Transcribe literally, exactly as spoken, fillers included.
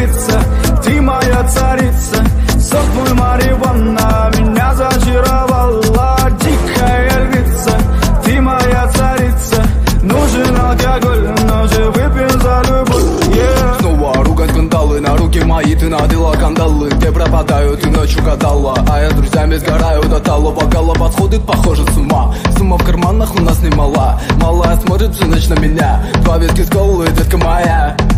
львица, ты моя царица. Сок мой марихуана меня зачаровала. Дикая львица, ты моя царица. Нужен алкоголь, но же выпьем за любовь, yeah. Снова ругать скандалы, на руки мои ты надела кандалы. Где пропадаю, ты ночью гадала, а я с друзьями сгораю до талого. Голова сходит, похоже, с ума. Сумма в карманах у нас немала. Малая смотрит всю ночь на меня. Два виски с колы, детка моя.